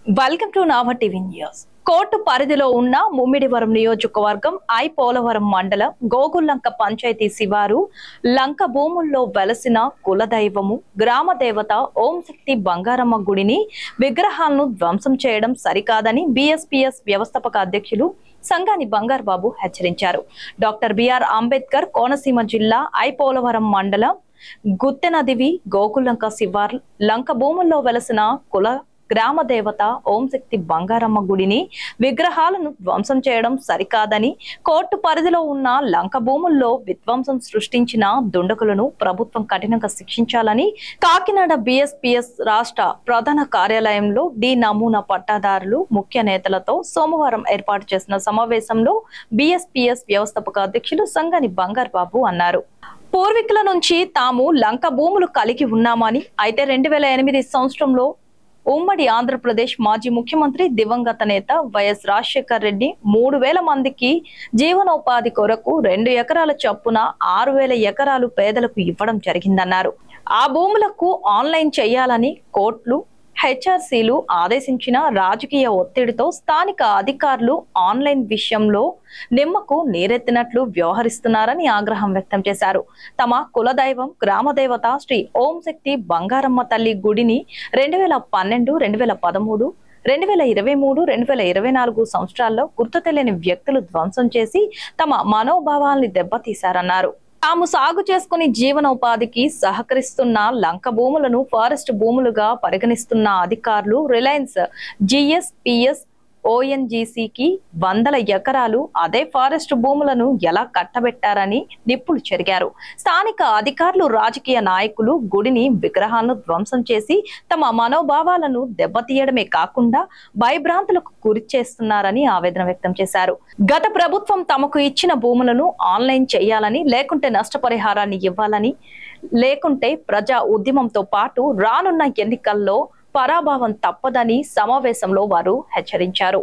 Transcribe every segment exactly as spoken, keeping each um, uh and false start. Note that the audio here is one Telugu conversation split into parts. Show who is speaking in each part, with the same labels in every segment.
Speaker 1: Welcome to Nava TV news. Court పరిధిలో ఉన్న ముమ్మిడివరం నియోజకవర్గం ఐ పోలవరం మండలం గోగుల్లంక పంచాయతీ శివారు లంక భూముల్లో వెలసిన కులదైవము గ్రామ దేవత ఓం శక్తి బంగారమ్మ గుడిని విగ్రహాలను ధ్వంసం చేయడం సరికాదని బీఎస్పీఎస్ వ్యవస్థాపక అధ్యక్షులు సంగాని బంగారు బాబు హెచ్చరించారు. డాక్టర్ బిఆర్ అంబేద్కర్ కోనసీమ జిల్లా ఐ పోలవరం మండలం గుత్తెనదివి గోగుల్లంక శివారు లంక భూముల్లో వెలసిన కుల గ్రామ దేవత ఓం శక్తి బంగారమ్మ గుడిని విగ్రహాలను ధ్వంసం చేయడం సరికాదని, కోర్టు పరిధిలో ఉన్న లంక భూముల్లో విధ్వంసం సృష్టించిన దుండగులను ప్రభుత్వం కఠినంగా శిక్షించాలని కాకినాడ బీఎస్పీఎస్ రాష్ట్ర ప్రధాన కార్యాలయంలో డి నమూనా పట్టాదారులు ముఖ్య నేతలతో సోమవారం ఏర్పాటు చేసిన సమావేశంలో బీఎస్పీఎస్ వ్యవస్థాపక అధ్యక్షులు సంగాని బంగారు బాబు అన్నారు. పూర్వీకుల నుంచి తాము లంక భూములు కలిగి ఉన్నామని, అయితే రెండు వేల ఎనిమిది సంవత్సరంలో ఉమ్మడి ఆంధ్రప్రదేశ్ మాజీ ముఖ్యమంత్రి దివంగత నేత వైఎస్ రాజశేఖర్ రెడ్డి మూడు వేల మందికి జీవనోపాధి కొరకు రెండు ఎకరాల చొప్పున ఆరు వేల ఎకరాలు పేదలకు ఇవ్వడం జరిగిందన్నారు. ఆ భూములకు ఆన్లైన్ చేయాలని కోర్టులు హెచ్ఆర్సీలు ఆదేశించిన రాజకీయ ఒత్తిడితో స్థానిక అధికారులు ఆన్లైన్ విషయంలో నిమ్మకు నీరెత్తినట్లు వ్యవహరిస్తున్నారని ఆగ్రహం వ్యక్తం చేశారు. తమ కులదైవం గ్రామదేవత శ్రీ ఓం శక్తి బంగారమ్మ తల్లి గుడిని రెండు వేల పన్నెండు రెండు వేల పదమూడు రెండు వేల ఇరవై మూడు రెండు వేల ఇరవై నాలుగు సంవత్సరాల్లో గుర్తు తెలియని వ్యక్తులు ధ్వంసం చేసి తమ మనోభావాల్ని దెబ్బతీశారన్నారు. తాము సాగు చేసుకుని జీవనోపాధికి సహకరిస్తున్న లంక భూములను ఫారెస్ట్ భూములుగా పరిగణిస్తున్న అధికారులు రిలయన్స్ జిఎస్పిఎస్ ఓఎన్జీసీకి వందల ఎకరాలు అదే ఫారెస్ట్ భూములను ఎలా కట్టబెట్టారని నిప్పులు చెరిగారు. స్థానిక అధికారులు రాజకీయ నాయకులు గుడిని విగ్రహాలను ధ్వంసం చేసి తమ మనోభావాలను దెబ్బతీయడమే కాకుండా భయభ్రాంతులకు గురి చేస్తున్నారని ఆవేదన వ్యక్తం చేశారు. గత ప్రభుత్వం తమకు ఇచ్చిన భూములను ఆన్లైన్ చేయాలని, లేకుంటే నష్టపరిహారాన్ని ఇవ్వాలని, లేకుంటే ప్రజా ఉద్యమంతో పాటు రానున్న ఎన్నికల్లో పరాభవం తప్పదని సమావేశంలో వారు హెచ్చరించారు.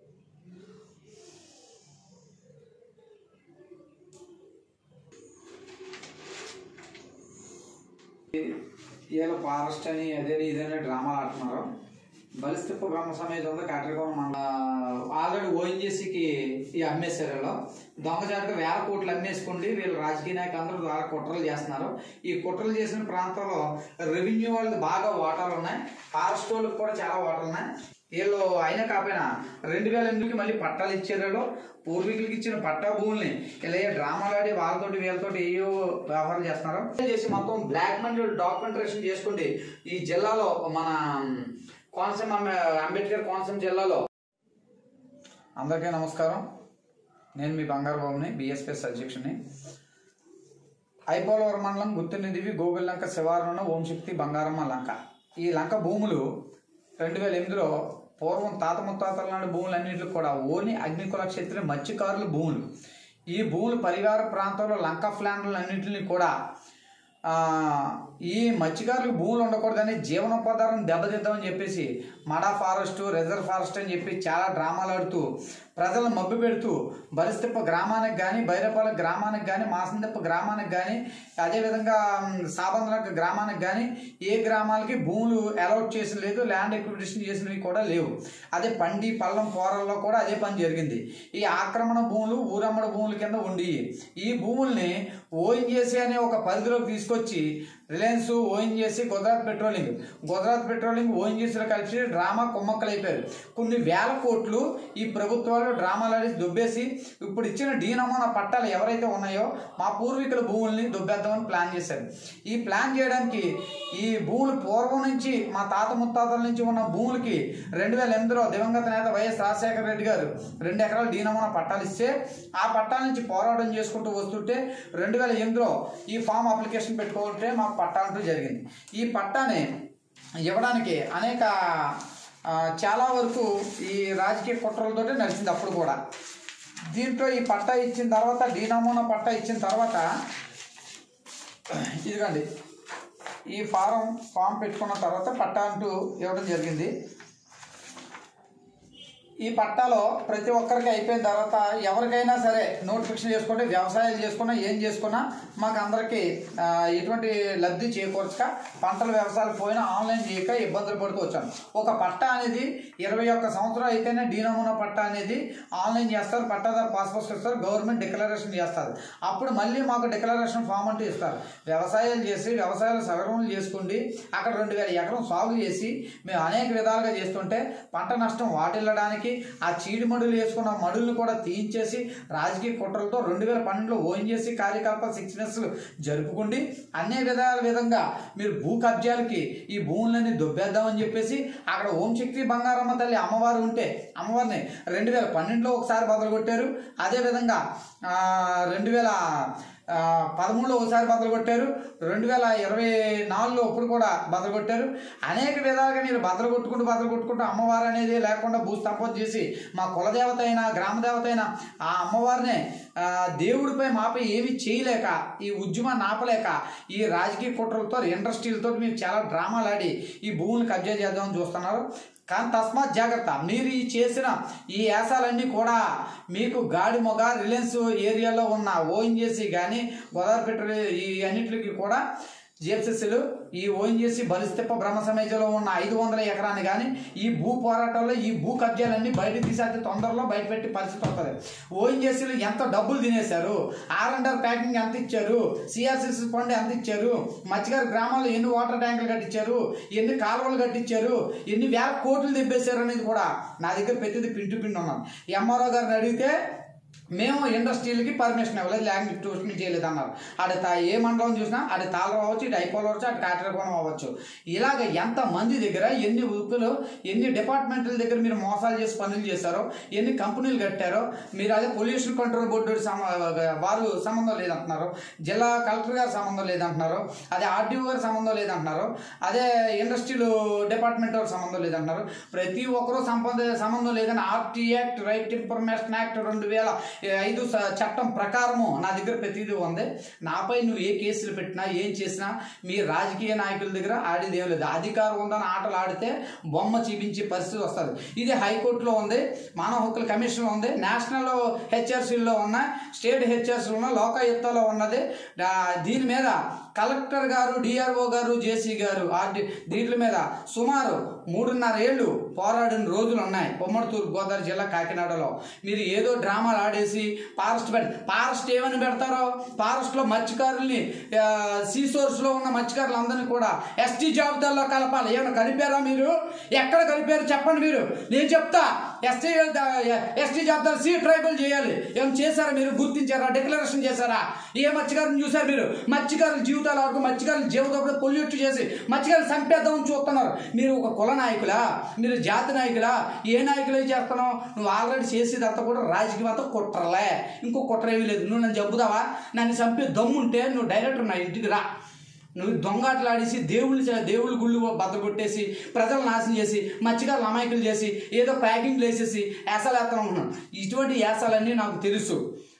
Speaker 2: ఇలా ఫారెస్ట్ అని అదే ఇదనే డ్రామాలు ఆడుతున్నారు. బలిస్తప్ప బ్రహ్మ సమేతంలో కాటరకోన ఆల్రెడీ ఓఎన్జీసీకి ఈ అమ్మేశారు. దొంగచాటుగా వేల కోట్లు అమ్మేసుకోండి వీళ్ళు రాజకీయ నాయకులందరూ ద్వారా కుట్రలు చేస్తున్నారు. ఈ కుట్రలు చేసిన ప్రాంతంలో రెవెన్యూ వాళ్ళు బాగా ఓటాలు ఉన్నాయి, ఫారెస్ట్ వాళ్ళకి కూడా చాలా ఓటాలు ఉన్నాయి. వీళ్ళు అయినా కాకపోయినా రెండు వేల ఎనిమిదికి మళ్ళీ పట్టాలు ఇచ్చారు. పూర్వీకులకి ఇచ్చిన పట్టా భూముల్ని ఇలా డ్రామాలు ఆడి వాళ్ళతోటి వీళ్ళతోటి ఏయో వ్యవహారం చేస్తున్నారు. చేసి మొత్తం బ్లాక్ మనీ డాక్యుమెంటేషన్ చేసుకోండి. ఈ జిల్లాలో మన కోనసీమ అంబేద్కర్ కోనసీమ జిల్లాలో. అందరికీ నమస్కారం. నేను మీ బంగారు బాబుని, బిఎస్పీఎస్ అధ్యక్షుని. ఐపోలవరం మండలం గుత్తెనదివి గోగుల్లంక శివారున్న ఓం శక్తి బంగారమ్మ లంక. ఈ లంక భూములు రెండు వేల ఎనిమిదిలో పూర్వం తాత ముత్తాతల నాటి భూములన్నింటికి కూడా ఓని అగ్నికుల క్షత్రియ మత్స్యకారుల భూములు. ఈ భూములు పరివార ప్రాంతంలో లంక ఫ్లాండ్లన్నింటినీ కూడా ఈ మత్స్యకారులకు భూములు ఉండకూడదని జీవనోపాధారం దెబ్బతిద్దామని చెప్పేసి మడా ఫారెస్ట్ రిజర్వ్ ఫారెస్ట్ అని చెప్పి చాలా డ్రామాలు ఆడుతూ ప్రజలను మబ్బు పెడుతూ బలిస్తప్ప గ్రామానికి కానీ బైరపాల గ్రామానికి కానీ మాసందప్ప గ్రామానికి కానీ అదేవిధంగా సాబంద్రక గ్రామానికి కానీ ఏ గ్రామాలకి భూములు అలౌట్ చేసి లేదు, ల్యాండ్ ఎక్విజిషన్ చేసినవి కూడా లేవు. అదే పండి పల్లం పోరల్లో కూడా అదే పని జరిగింది. ఈ ఆక్రమణ భూములు ఊరమ్మడ భూముల కింద ఉండి ఈ భూముల్ని ఓఎన్జీసీ అనే ఒక పరిధిలోకి తీసుకొచ్చి Reliance ONGC Gujarat petroleum Gujarat petroleum ఓఎన్జీసీలో కలిసి డ్రామా కుమ్మక్కలు అయిపోయారు. కొన్ని వేల కోట్లు ఈ ప్రభుత్వాలు డ్రామాలు ఆడి దుబ్బేసి ఇప్పుడు ఇచ్చిన డీ నమూనా పట్టాలు ఎవరైతే ఉన్నాయో మా పూర్వీకుల భూముల్ని దుబ్బేద్దామని ప్లాన్ చేశారు. ఈ ప్లాన్ చేయడానికి ఈ భూములు పూర్వం నుంచి మా తాత ముత్తాతల నుంచి ఉన్న భూములకి రెండు వేల ఎనిమిదిలో దివంగత నేత వైఎస్ రాజశేఖర రెడ్డి గారు రెండు ఎకరాలు డీ నమూనా పట్టాలు ఇస్తే ఆ పట్టాల నుంచి పోరాటం చేసుకుంటూ వస్తుంటే రెండు వేల ఎనిమిదిలో ఈ ఫామ్ అప్లికేషన్ పెట్టుకుంటే మాకు పట్టాలంటూ జరిగింది. ఈ పట్టాని ఇవ్వడానికి అనేక చాలా వరకు ఈ రాజకీయ కుట్రలతోటే నడిచింది అప్పుడు కూడా. దీంట్లో ఈ పట్టా ఇచ్చిన తర్వాత డీ నమూనా పట్టా ఇచ్చిన తర్వాత ఇదిగండి ఈ ఫారం ఫామ్ పెట్టుకున్న తర్వాత పట్టా అంటూ ఇవ్వడం జరిగింది. ఈ పట్టాలో ప్రతి ఒక్కరికి అయిపోయిన తర్వాత ఎవరికైనా సరే నోటిఫికేషన్ చేసుకుంటే వ్యవసాయాలు చేసుకున్నా ఏం చేసుకున్నా మాకు అందరికీ ఎటువంటి లబ్ధి చేకూర్చక పంటల వ్యవసాయాలు పోయినా ఆన్లైన్ చేయక ఇబ్బందులు పడుతూ వచ్చాను. ఒక పట్టా అనేది ఇరవై ఒక్క సంవత్సరాలు అయితేనే డీనమూనా పట్టా అనేది ఆన్లైన్ చేస్తారు, పట్టాదారు పాస్పోర్ట్ ఇస్తారు, గవర్నమెంట్ డిక్లరేషన్ చేస్తారు. అప్పుడు మళ్ళీ మాకు డిక్లరేషన్ ఫామ్ అంటూ ఇస్తారు. వ్యవసాయాలు చేసి వ్యవసాయాలు సగరములు చేసుకోండి, అక్కడ రెండు వేల ఎకరం సాగు చేసి మేము అనేక విధాలుగా చేస్తుంటే పంట నష్టం వాటిల్లడానికి ఆ చీడి మడులు వేసుకున్న మడులను కూడా తీయించేసి రాజకీయ కుట్రలతో రెండు వేల పన్నెండులో ఓన్ చేసి కార్యకలాపాల సిక్స్నెస్ జరుపుకుండి అనే విధాల విధంగా మీరు భూ కబ్జాలకి ఈ భూములన్నీ దొబ్బేద్దామని చెప్పేసి అక్కడ ఓం శక్తి బంగారమ్మ తల్లి అమ్మవారు ఉంటే అమ్మవారిని రెండు వేల పన్నెండులో ఒకసారి బదులు కొట్టారు. అదేవిధంగా రెండు వేల పదమూడులో ఒకసారి బదులు కొట్టారు, రెండు వేల ఇరవై నాలుగులో ఇప్పుడు కూడా బదులు కొట్టారు. అనేక విధాలుగా మీరు బదులు కొట్టుకుంటూ బదులు కొట్టుకుంటూ అమ్మవారు అనేది లేకుండా భూస్థాపన చేసి మా కులదేవత అయినా గ్రామదేవత అయినా ఆ అమ్మవారినే దేవుడిపై మాపై ఏమి చేయలేక ఈ ఉద్యమాన్ని ఆపలేక ఈ రాజకీయ కుట్రలతో ఇండస్ట్రీలతో మీరు చాలా డ్రామాలు ఆడి ఈ భూములు కబ్జా చేద్దామని చూస్తున్నారు. కానీ తస్మాత్ జాగ్రత్త, మీరు ఈ చేసిన ఈ యాసాలన్నీ కూడా మీకు గాడి మొగ రిలయన్స్ ఏరియాలో ఉన్న ఓఎన్జీసీ కానీ గోదావరి పెట్రోల్ ఈ అన్నింటికి కూడా జిఎఫ్సిసిలు ఈ ఓఎన్జీసీ బలిస్తెప్ప బ్రహ్మ సమాజంలో ఉన్న ఐదు వందల ఎకరాన్ని కానీ ఈ భూ పోరాటాల్లో ఈ భూ కబ్జాలన్నీ బయట తీసేస్తే తొందరలో బయట పెట్టే పరిస్థితి వస్తుంది. ఓఎన్జీసీలు ఎంత డబ్బులు తినేశారు, ఆర్ అండ్ ఆర్ ప్యాకింగ్ ఎంత ఇచ్చారు, సిఆర్సిసి ఫండ్ ఎంత ఇచ్చారు, మత్స్యకారు గ్రామాల్లో ఎన్ని వాటర్ ట్యాంకులు కట్టించారు, ఎన్ని కాలువలు కట్టించారు, ఎన్ని వేల కోట్లు తెప్పేశారు అనేది కూడా నా దగ్గర ప్రతిదీ పింటు పిండి ఉన్నాను. ఎంఆర్ఓ గారిని అడిగితే మేము ఇండస్ట్రీలకి పర్మిషన్ ఇవ్వలేదు, ల్యాండ్ ట్యూషన్ చేయలేదు అన్నారు. అటు ఏ మండలం చూసినా అటు తాళం అవ్వచ్చు, ఇటు ఐపోలు అవ్వచ్చు, అటు కాటరకోణం అవ్వచ్చు. ఇలాగ ఎంతమంది దగ్గర ఎన్ని వృత్తులు ఎన్ని డిపార్ట్మెంట్ల దగ్గర మీరు మోసాలు చేసి పనులు చేశారో, ఎన్ని కంపెనీలు కట్టారో. మీరు అదే పొల్యూషన్ కంట్రోల్ బోర్డు వారు సంబంధం లేదంటున్నారు, జిల్లా కలెక్టర్ గారు సంబంధం లేదంటున్నారు, అదే ఆర్డీఓ గారు సంబంధం లేదంటున్నారు, అదే ఇండస్ట్రియల్ డిపార్ట్మెంట్ వారు సంబంధం లేదంటున్నారు. ప్రతి ఒక్కరూ సంబంధ సంబంధం లేదని RT act right information act రెండు వేల ఐదు చట్టం ప్రకారము నా దగ్గర ప్రతిదీ ఉంది. నాపై నువ్వు ఏ కేసులు పెట్టినా ఏం చేసినా మీ రాజకీయ నాయకుల దగ్గర ఆడేది ఏం లేదు. అధికారం ఉందని ఆటలు ఆడితే బొమ్మ చూపించే పరిస్థితి వస్తుంది. ఇది హైకోర్టులో ఉంది, మానవ హక్కుల కమిషన్లో ఉంది, నేషనల్ హెచ్ఆర్సీలో ఉన్న, స్టేట్ హెచ్ఆర్సీలో ఉన్న, లోకాయుక్తలో ఉన్నది. దీని మీద కలెక్టర్ గారు, డిఆర్ఓ గారు, జేసీ గారు ఆర్డి దీని మీద సుమారు మూడున్నర ఏళ్ళు పోరాడిన రోజులు ఉన్నాయి ఉమ్మడి తూర్పు గోదావరి జిల్లా కాకినాడలో. మీరు ఏదో డ్రామాలు ఆడేసి ఫారెస్ట్ పెట్టి ఫారెస్ట్ ఏమని పెడతారో, ఫారెస్ట్లో మత్స్యకారుల్ని సీసోర్స్లో ఉన్న మత్స్యకారులు అందరినీ కూడా ఎస్టీ జాబితాల్లో కలపాలి. ఏమైనా కలిపారా మీరు? ఎక్కడ కలిపారు చెప్పండి. మీరు నేను చెప్తా, ఎస్టీ ఎస్టీ జాబితాలు సి ట్రైబల్ చేయాలి. ఏమైనా చేశారా మీరు? గుర్తించారా? డిక్లరేషన్ చేశారా? ఏ మత్స్యకారుని చూశారు మీరు? మత్స్యకారుల జీవితాల వరకు మత్స్యకారుల జీవితంలో పొల్యూట్ చేసి మత్స్యకారులు చంపేద్దామని చూస్తున్నారు. మీరు ఒక కుల నాయకులా? మీరు జాతి నాయకులా? ఏ నాయకులే చేస్తున్నావు? నువ్వు ఆల్రెడీ చేసేదంతా కూడా రాజకీయం అంతా కుట్రలే, ఇంకో కుట్ర ఏమీ లేదు. నువ్వు నన్ను చెబుతావా? నన్ను చంపే దమ్ముంటే నువ్వు డైరెక్టర్ నా ఇంటికి రా. నువ్వు దొంగాటలాడేసి దేవుళ్ళు దేవుళ్ళు గుళ్ళు బద్దలు కొట్టేసి ప్రజలు నాశనం చేసి మత్స్యకారులు అమాయకులు చేసి ఏదో ప్యాకింగ్లు వేసేసి యాసాలు వేస్తాను అనుకున్నాను. ఇటువంటి యాసాలన్నీ నాకు తెలుసు.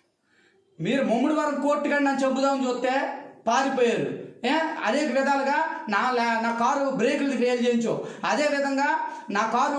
Speaker 2: మీరు ముమ్మడి వరకు కోర్టు కానీ నన్ను చంపుదామని చూస్తే పారిపోయారు. ఏ అనేక విధాలుగా నా నా కారు బ్రేకులు ఫెయిల్ చేయించు, అదేవిధంగా నా కారు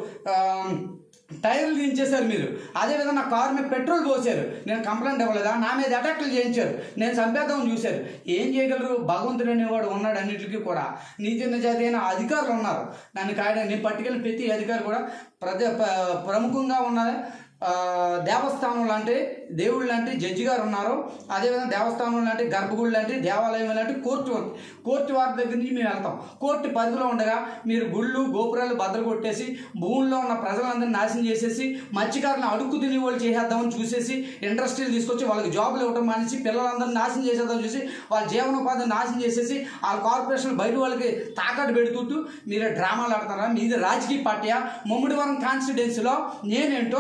Speaker 2: టైర్లు దించేశారు మీరు, అదేవిధంగా నా కారు మీద పెట్రోల్ పోసారు, నేను కంప్లైంట్ ఇవ్వలేదా? నా మీద అటాక్లు చేయించారు, నేను చంపేద్దామని చూశారు. ఏం చేయగలరు? భగవంతుడు అనేవాడు ఉన్నాడు అన్నింటికి కూడా. నీతి నిజాతి అయిన అధికారులు ఉన్నారు నన్ను కాయడం. నేను పట్టుకెళ్ళిన ప్రతి అధికారి కూడా ప్రజ ప్రముఖంగా ఉన్నది. దేవస్థానం లాంటి దేవుళ్ళు లాంటి జడ్జి గారు ఉన్నారు, అదేవిధంగా దేవస్థానం లాంటి గర్భగుడి లాంటి దేవాలయం లాంటి కోర్టు ఉంది. కోర్టు వారి దగ్గర నుంచి మేము వెళ్తాం. కోర్టు పరిధిలో ఉండగా మీరు గుళ్ళు గోపురాలు బద్దలు కొట్టేసి భూముల్లో ఉన్న ప్రజలందరినీ నాశనం చేసేసి మత్స్యకారులను అడుక్కు తినే వాళ్ళు చేసేద్దామని చూసేసి ఇండస్ట్రీలు తీసుకొచ్చి వాళ్ళకి జాబులు ఇవ్వడం మానేసి పిల్లలందరినీ నాశనం చేసేద్దామని చూసి వాళ్ళ జీవనోపాధిని నాశనం చేసేసి వాళ్ళ కార్పొరేషన్ బయట వాళ్ళకి తాకట్టు పెడుతుంటూ మీరే డ్రామాలు ఆడుతున్నారా? మీది రాజకీయ పార్టీయా? ముమ్మిడివరం కాన్స్టిట్యున్సీలో నేనేంటో నా సత్తా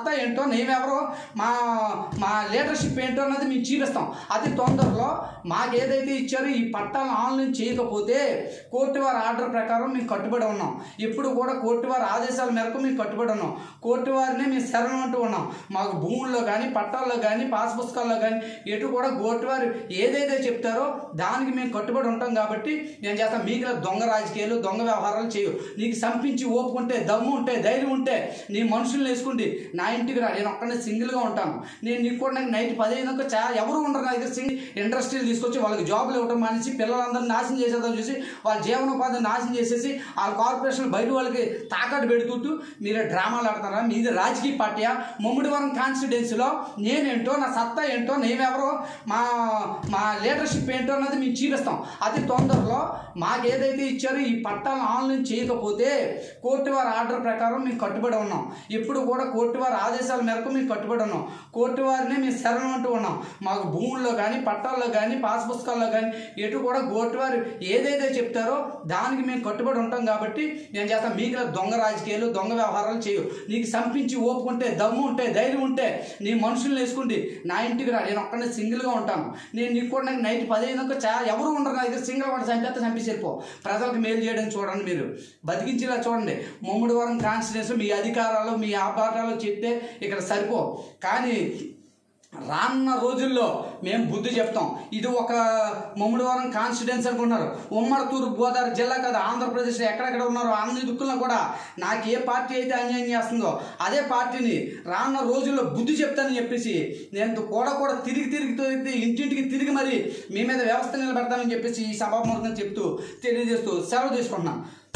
Speaker 2: సత్తా ఏంటో మేమెవరో మా మా లీడర్షిప్ ఏంటో అన్నది మేము చూపిస్తాం. అతి తొందరలో మాకు ఏదైతే ఇచ్చారో ఈ పట్టాలను ఆన్లైన్ చేయకపోతే కోర్టు వారి ఆర్డర్ ప్రకారం మేము కట్టుబడి ఉన్నాం. ఇప్పుడు కూడా కోర్టు వారి ఆదేశాల మేరకు మేము కట్టుబడి ఉన్నాం. కోర్టు వారిని మేము శరణం అంటూ ఉన్నాం. మాకు భూముల్లో కానీ పట్టాల్లో కానీ పాస్ పుస్తకాల్లో కానీ ఎటు కూడా కోర్టు వారు ఏదైతే చెప్తారో దానికి మేము కట్టుబడి ఉంటాం. కాబట్టి నేను చేస్తాను. మీకు దొంగ రాజకీయాలు దొంగ వ్యవహారాలు చేయు. నీకు సంపించి ఓపుకుంటే దమ్ము ఉంటే ధైర్యం ఉంటే నీ మనుషుల్ని వేసుకుంటే నా ఇంటికి రా. నేను ఒక్కడే సింగిల్గా ఉంటాను. నేను నీకు కూడా నాకు నైట్ పదిహేనుక చాలా ఎవరు ఉండరు. నా దగ్గర సింగిల్ ఇండస్ట్రీలు తీసుకొచ్చి వాళ్ళకి జాబులు ఇవ్వడం మానేసి పిల్లలందరినీ నాశనం చేసేదని చూసి వాళ్ళ జీవనోపాధిని నాశనం చేసేసి వాళ్ళ కార్పొరేషన్ బయట వాళ్ళకి తాకట్టు పెడుతుంటూ మీరే డ్రామాలు ఆడుతున్నారా? మీది రాజకీయ పార్టీయా? ముమ్మిడివరం కాన్స్టిట్యున్సీలో నేనేంటో నా సత్తా ఏంటో మేమెవరో మా మా లీడర్షిప్ ఏంటో అన్నది మేము చూపిస్తాం. అతి తొందరలో మాకు ఏదైతే ఇచ్చారో ఈ పట్టాలను ఆన్లైన్ చేయకపోతే కోర్టు వారి ఆర్డర్ ప్రకారం మేము కట్టుబడి ఉన్నాం. ఇప్పుడు కూడా కోర్టు వారి ఆదేశాల మేరకు మేము కట్టుబడి ఉన్నాం. కోర్టు వారిని మేము శరణం అంటూ ఉన్నాం. మాకు భూముల్లో కానీ పట్టాల్లో కానీ పాస్ పుస్తకాల్లో కానీ ఎటు కూడా కోర్టు వారు ఏదైతే చెప్తారో దానికి మేము కట్టుబడి ఉంటాం. కాబట్టి నేను చేస్తాను. మీకు దొంగ రాజకీయాలు దొంగ వ్యవహారాలు చేయు. నీకు సంపించి ఓపుకుంటే దమ్ము ఉంటే ధైర్యం ఉంటే నీ మనుషుల్ని వేసుకుంటే నా ఇంటికి రా. నేను ఒక్కడే సింగిల్గా ఉంటాను. నేను నీకు కూడా నాకు నైట్ పదిహేనుక చాలా ఎవరు ఉండరు. నా దగ్గర సింగిల్ వాడు చంపేస్తే చంపేసి వెళ్ళిపో. ప్రజలకు మేలు చేయడం చూడండి. మీరు బతికించేలా చూడండి. ముమ్మిడివరం కాన్స్టిట్యున్సీ మీ అధికారాలు మీ ఆపాటాలు చెప్తే ఇక్కడ సరిపో. కానీ రానున్న రోజుల్లో మేము బుద్ధి చెప్తాం. ఇది ఒక ముమ్మిడివరం కాన్స్టిట్యున్సీ అనుకుంటున్నారు. ఉమ్మడి తూర్పు గోదావరి జిల్లా కదా, ఆంధ్రప్రదేశ్లో ఎక్కడెక్కడ ఉన్నారో అన్ని దిక్కుల్లో కూడా నాకు ఏ పార్టీ అయితే అన్యాయం చేస్తుందో అదే పార్టీని రానున్న రోజుల్లో బుద్ధి చెప్తానని చెప్పేసి నేను కూడా కూడా తిరిగి తిరిగి ఇంటింటికి తిరిగి మరి మీ మీద వ్యవస్థ నిలబెడతానని చెప్పేసి ఈ సభాముఖంగా చెప్తూ తెలియజేస్తూ సెలవు తీసుకుంటున్నాను.